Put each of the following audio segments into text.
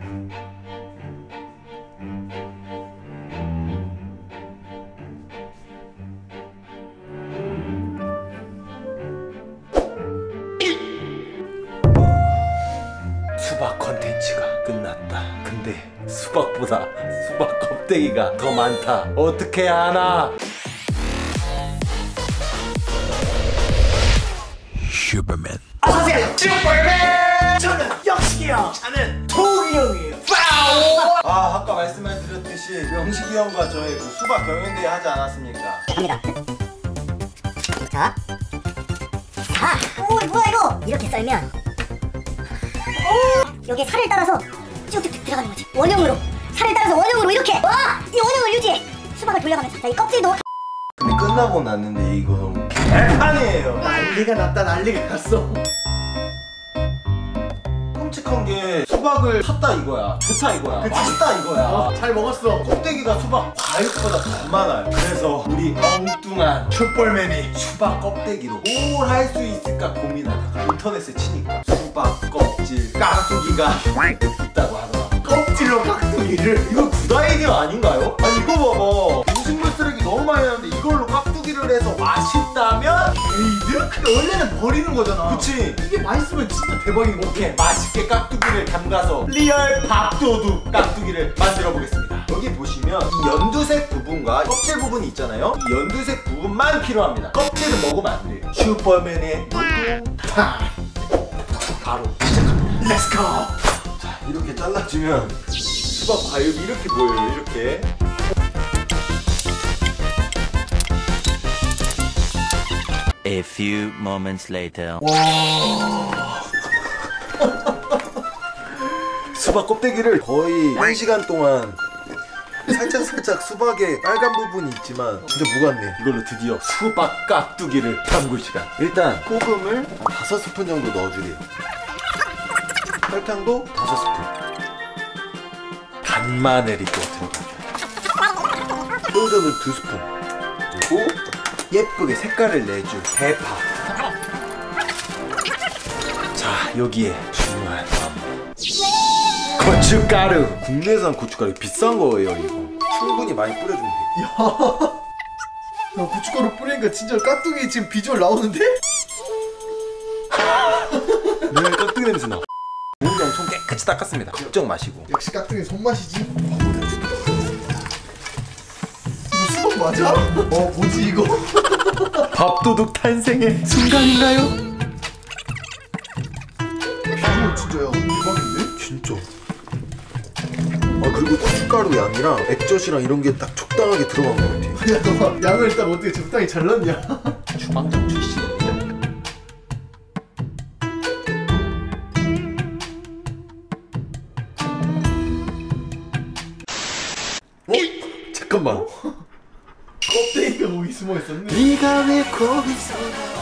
수박 컨텐츠가 끝났다. 근데 수박보다 수박 껍데기가 더 많다. 어떻게 해야 하나? 슈퍼맨. 어서오세요, 슈퍼맨! 저는 영식이 형, 저는 도기 형이에요. 아까 말씀드렸듯이 영식이 형과 저희 그 수박 경연대회 하지 않았습니까? 갑니다. 자, 뭐야 이거? 이렇게 썰면 여기 살을 따라서 쭉쭉쭉 들어가는 거지. 원형으로 살을 따라서 원형으로 이렇게. 와, 이 원형을 유지해. 수박을 돌려가면서. 자, 이 껍질도. 근데 끝나고 났는데 이거 너무 개판이에요. 난리가 났다, 난리가 났어. 끔찍한 게 수박을 샀다 이거야. 좋다 이거야. 맛있다 이거야. 잘 먹었어. 껍데기가 수박 과육보다 더 많아요. 그래서 우리 엉뚱한 슈퍼맨이 수박 껍데기로 뭘 할 수 있을까 고민하다가 인터넷에 치니까 수박 껍질 깍두기가 있다고 하더라. 껍질로 깍두기를. 이거 굿 아이디어 아닌가요? 아니 이거 봐봐. 음식물 쓰레기 너무 많이 나는데 이걸로 깍두기를 해서 맛있다면? 에이드? 근데 원래는 버리는 거잖아. 그치? 이게 맛있으면 진짜 대박인 거. 이렇게 맛있게 깍두기를 담가서 리얼 밥도둑 깍두기를 만들어 보겠습니다. 여기 보시면 이 연두색 부분과 껍질 부분이 있잖아요. 이 연두색 부분만 필요합니다. 껍질은 먹으면 안 돼요. 슈퍼맨의 노동 타임. 바로 시작합니다. 렛츠고. 자, 이렇게 잘라주면 수박 과육이 이렇게 보여요. 이렇게. A few moments later. 수박 껍데기를 거의 1시간 동안 살짝 수박에 빨간 부분이 있지만 진짜 무겁네. 이걸로 드디어 수박 깍두기를 담글 시간. 일단 소금을 5스푼 정도 넣어주게요. 설탕도 5스푼. 간마늘이 또 들어가죠. 새우젓을 2스푼. 그리고 예쁘게 색깔을 내줄 대파. 자, 여기에 중요한 고춧가루. 국내산 고춧가루 비싼 거예요. 이거 충분히 많이 뿌려주면 돼요. 야, 고춧가루 뿌리니까 진짜 깍두기 지금 비주얼 나오는데? 네, 깍두기 냄새 나. 공장 손 깨끗이 닦았습니다. 걱정 마시고. 역시 깍두기 손맛이지. 이거 수박 맞아? 뭐지 이거? 밥도둑 탄생의 순간인가요? 비주얼 진짜야 대박인데? 진짜. 그리고 고춧가루 양이랑 액젓이랑 이런 게 딱 적당하게 들어간 것 같아. 야, 너 양을 딱 어떻게 적당히 잘 넣냐? 주방장 출신. 잠깐만. 껍데기가 거기 숨어 있었네. 네가 왜 거기서?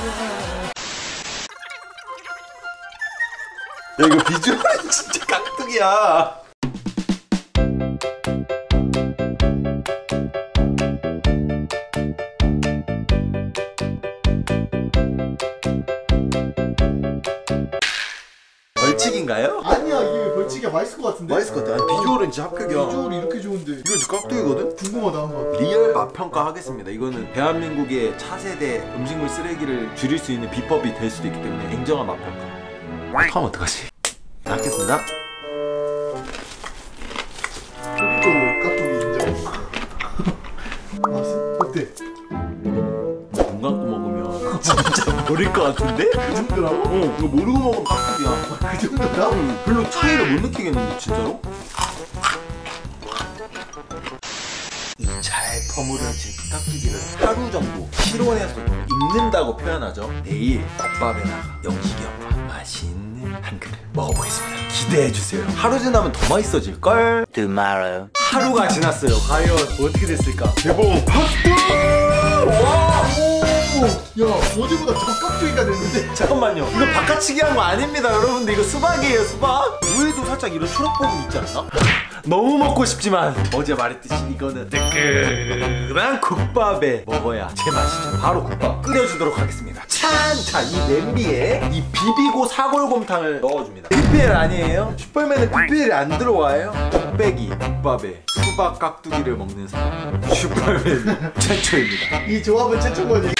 야, 이거 비주얼은 진짜 깍두기야. 벌칙인가요? 아니야, 이게 벌칙이야. 맛있을 것 같은데? 맛있을 것 같아. 아니, 비주얼은 진짜 합격이야. 비주얼이 이렇게 좋은데 이거 진짜 깍두기거든? 궁금하다 한번. 리얼 맛평가 하겠습니다. 이거는 대한민국의 차세대 음식물 쓰레기를 줄일 수 있는 비법이 될 수도 있기 때문에 냉정한 맛평가. 하면 어떡하지? 닦겠습니다. 또 깍두기 인정. 맛은? 어때? 눈 감고 먹으면 진짜 모를 것 같은데? 그 정도라고? 이거 모르고 먹으면 깍두기야. 그 정도다? 별로 차이를 못 느끼겠는데 진짜로? 잘 버무려진 깍두기를 하루 정도 실온에서 익는다고 표현하죠. 내일 국밥에다가 영식이 형과 맛있는 한 그릇 먹어보겠습니다. 기대해주세요. 하루 지나면 더 맛있어질걸? Tomorrow. 하루가 지났어요. 과연 어떻게 됐을까? 개봉! 박수! 와! 야, 어제보다 더 깍두기가 됐는데? 잠깐만요. 이거 바깥치기 한 거 아닙니다, 여러분들. 이거 수박이에요, 수박. 무에도 살짝 이런 초록 부분 있지 않나? 너무 먹고 싶지만 어제 말했듯이 이거는 뜨끈한 국밥에 먹어야 제맛이죠. 바로 국밥 끓여주도록 하겠습니다. 자, 이 냄비에 이 비비고 사골곰탕을 넣어줍니다. PPL 아니에요? 슈퍼맨은 PPL이 안 들어와요? 뚝배기 국밥에 수박 깍두기를 먹는 사람 슈퍼맨 최초입니다. 이 조합은 최초인 거지.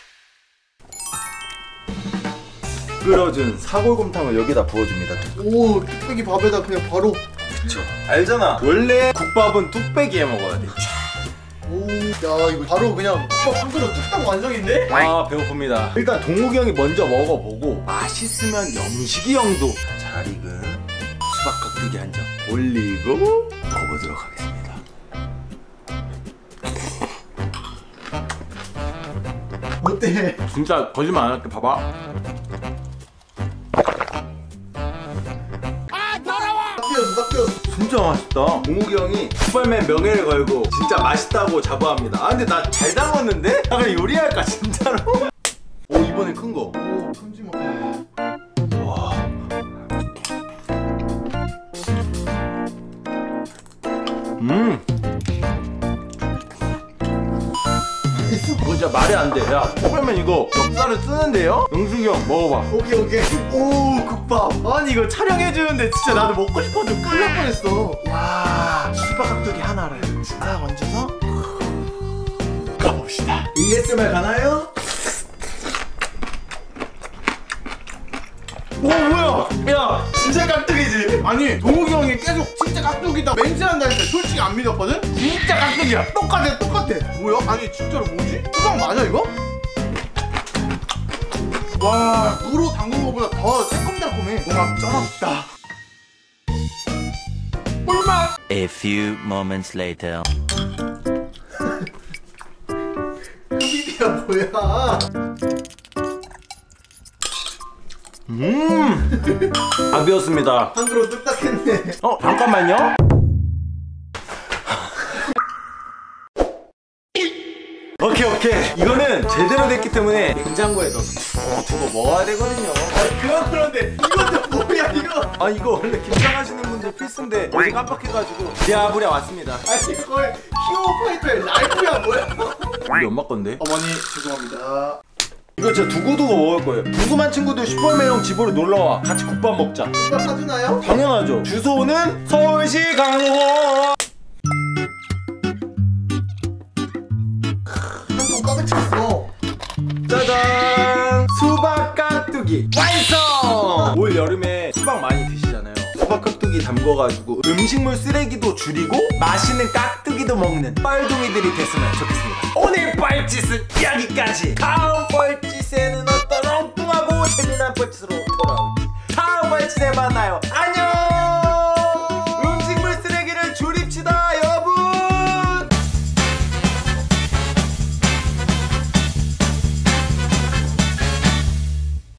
끓여준 사골곰탕을 여기다 부어줍니다. 오, 뚝배기 밥에다 그냥 바로. 그쵸. 알잖아. 원래 국밥은 뚝배기에 먹어야 돼. 오, 야 이거 바로 그냥 국밥 한 그릇 뚝딱 완성인데? 아, 배고픕니다. 일단 동욱이 형이 먼저 먹어보고 맛있으면 영식이 형도 잘 익은 수박 깍두기 한 점 올리고 먹어보도록 하겠습니다. 어때? 진짜 거짓말 안 할게. 봐봐. 싹 뛰었어. 진짜 맛있다. 동욱이 형이 슈퍼맨 명예를 걸고 진짜 맛있다고 자부합니다. 아, 근데 나 잘 담았는데? 나 그냥 요리할까 진짜로? 오, 이번엔 큰 거. 오, 큼지막. 와. 진짜 말이 안 돼. 야, 슈퍼맨 이거 엽살을 쓰는데요? 영숙이 형 먹어봐. 오케이. 오, 국밥. 아니 이거 촬영해주는데 진짜 나도 먹고 싶어서 큰일 날 뻔했어. 와, 수박 깍두기 하나를 딱 얹어서 가봅시다. ASMR 가나요? 오, 뭐야? 야, 진짜 깍두기지? 아니 동욱이 형이 계속 진짜 깍두기다 멘트한다니까 솔직히 안 믿었거든? 진짜 깍두기야. 똑같아. 뭐야? 아니 진짜로 뭐지? 수박 맞아 이거? 와 무로 담근 거보다 더 새콤달콤해. 뭔가 쩔었다. 꿀맛. A few moments later. 흡입이야 뭐야? 밥이었습니다. 한 그릇 뚝딱했네. 잠깐만요. 오케이. 이거는 제대로 됐기 때문에 냉장고에 넣어서 두고 먹어야 되거든요. 그런데 이것도 뭐야 이거? 아, 이거 원래 김장하시는 분들 필수인데 어제 깜빡해가지고 부랴부랴 왔습니다. 아니 이거 거의 히어 파이터의 라이프야 뭐야? 우리 엄마 건데. 어머니 죄송합니다. 이거 진짜 두고두고 먹을 거예요. 궁금한 친구들 슈퍼맨 형 집으로 놀러와. 같이 국밥 먹자. 국밥 사주나요? 당연하죠. 주소는 서울시 강호. 한통 가득 찼어. 짜잔! 수박 깍두기 완성! 올 여름에 수박 많이 드시잖아요. 수박 깍두기 담궈가지고 음식물 쓰레기도 줄이고 맛있는 깍두기도 먹는 뻘둥이들이 됐으면 좋겠습니다. 오늘 뻘짓은 여기까지. 다음 뻘짓에는 어떤 엉뚱하고 재미난 뻘짓으로 돌아올지 다음 뻘짓에 만나요. 안녕!